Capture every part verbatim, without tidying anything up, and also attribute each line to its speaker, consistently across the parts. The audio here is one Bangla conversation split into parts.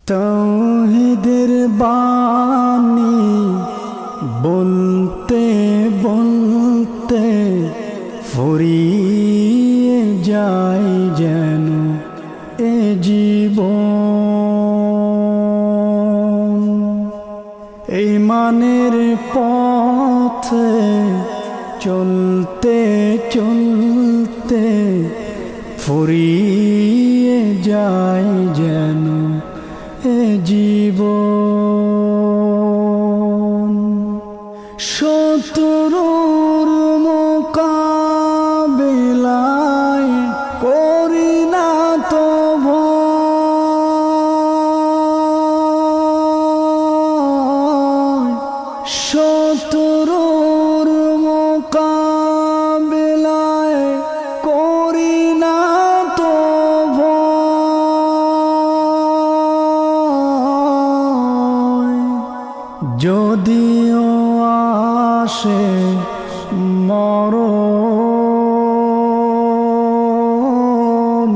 Speaker 1: তাওহীদের বাণী বলতে বলতে ফুরিয়ে যায় যেন এ জীবন। ঈমানের পথে চলতে চলতে ফুরিয়ে যায় যেন এ জীবন। শত্রুর মোকাবিলায় করি না তো ভয়, শত্রুর মোকাবিলায় করি না তো ভয়। যদিও আসে মরণ,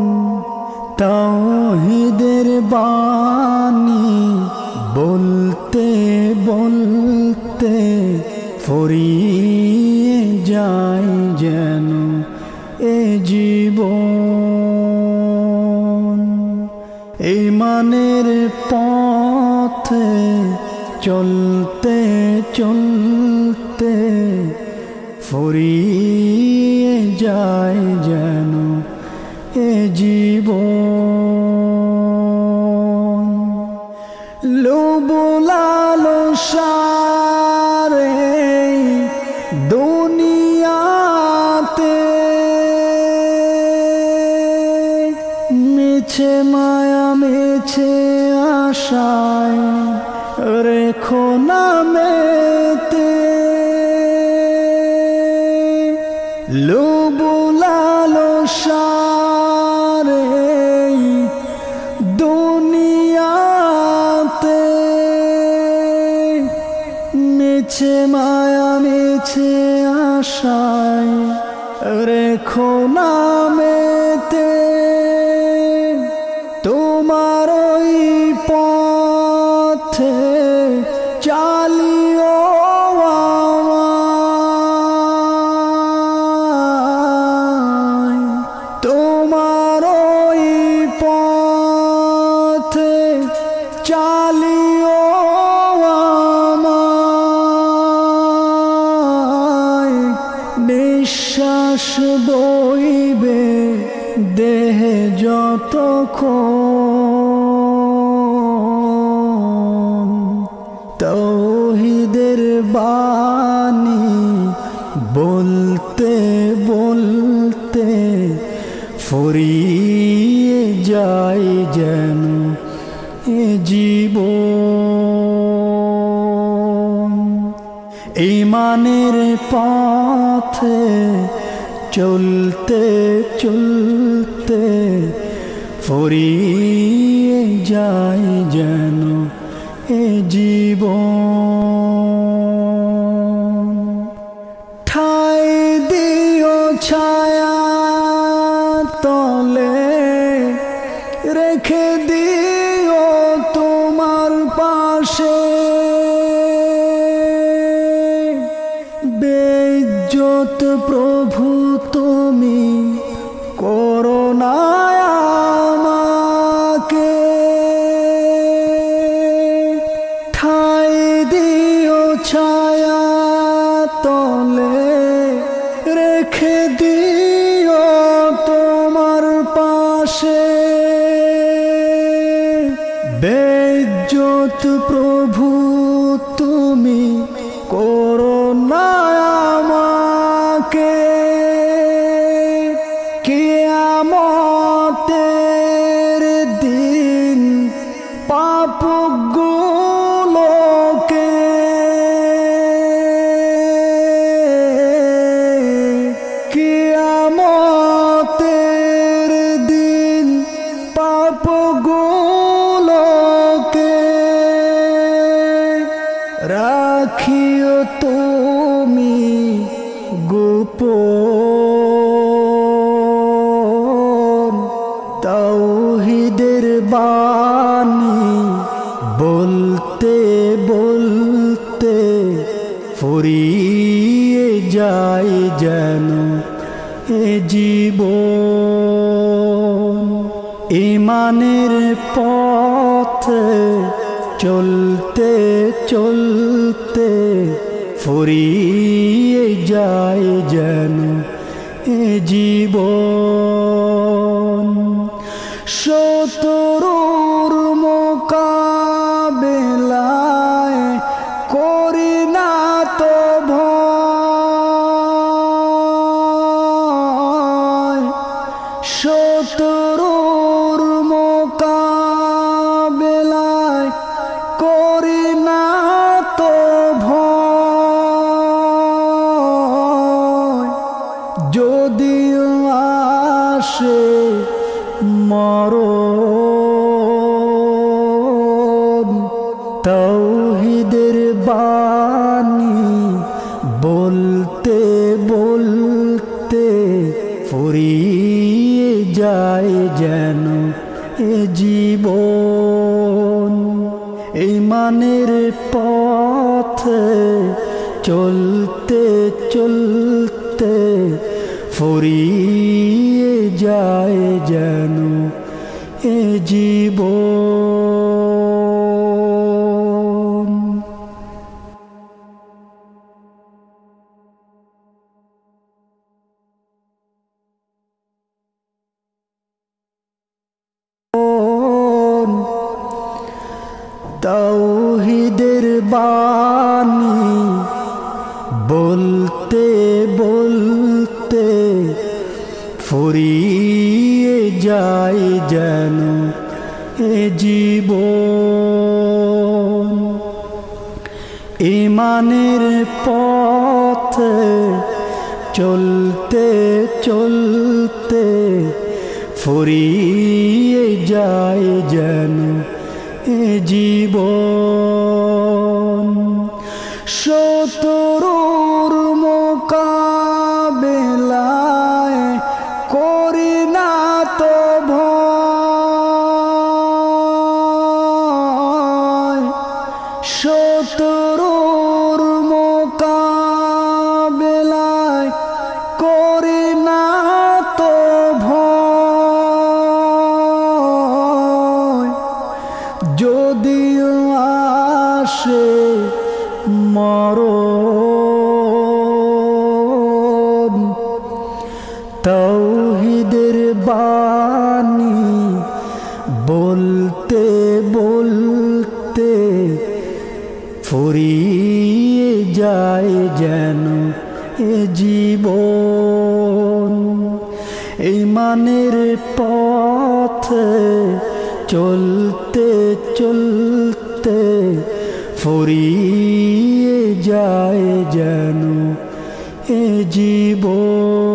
Speaker 1: তাওহীদের বাণী বলতে বলতে ফুরিয়ে যায় যেন এ জীবন। ঈমানের পথে চলতে চলতে ফুরিয়ে যায় যেন এ জীবন। লোভ লালসারে দুনিয়াতে মিছে মায়া মিছে আশায় রেখো না মেতে। লোভ লালসারে দুনিয়াতে মিছে মায়া মিছে আশায় রেখো না মেতে। তোমার ওই পথে চালিও আমায়, তোমার ওই পথে চালিও আমায়। নিঃশ্বাস বইবে দেহে যতক্ষণ, তাওহীদের বাণী বলতে বলতে ফুরিয়ে যায় যেন এ জীবন। ঈমানের পথে চলতে চলতে ফুরিয়ে যায় যেন এ জীবন। ঠাই দিও ছায়া তলে রেখে দিও তোমার পাশে, বেইজ্জত প্রভু তুমি করো না আমাকে। ঠাই দিও ছায়া তলে রেখে দিও তোমার পাশে, বেইজ্জত প্রভু তুমি করো না আমাকে। কিয়ামতের দিন পাপগুলোকে কিয়ামতের দিন পাপগুলোকে রাখিও তুমি গোপন। তাওহীদের বাণী ফুরিয়ে যায় যেন এ জীবন। ঈমানের পথে চলতে চলতে ফুরিয়ে যায় যেন এ জীবন। শত্রুর মোকাবিলায় করি না তো ভয়, শত্রুর মোকাবিলায় করি না তো ভয়। যদিও আসে মরণ, তাওহীদের বাণী বলতে বলতে ফুরিয়ে যায় যেন এ জীবন। ঈমানের পথে চলতে চলতে ফুরিয়ে যায় যেন এ জীবন। তাওহীদের বাণী বলতে বলতে ফুরিয়ে যায় যেন এ জীবন। ঈমানের পথে চলতে চলতে ফুরিয়ে যায় যেন এ জীবন। শত্রুর মোকাবিলায় করি না তো ভয়, শত্রুর মোকাবিলায় করি না তো ভয়। যদিও আসে মরণ, তাওহীদের বাণী বলতে বলতে ফুরিয়ে যায় যেন এ জীবন। ঈমানের পথে চলতে চলতে ফুরিয়ে যায় যেন এ জীবন।